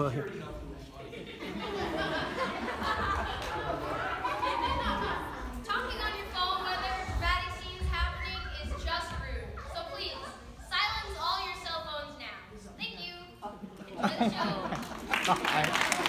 Talking on your phone while there are dramatic scenes happening is just rude. So please, silence all your cell phones now. Thank you. Enjoy the show.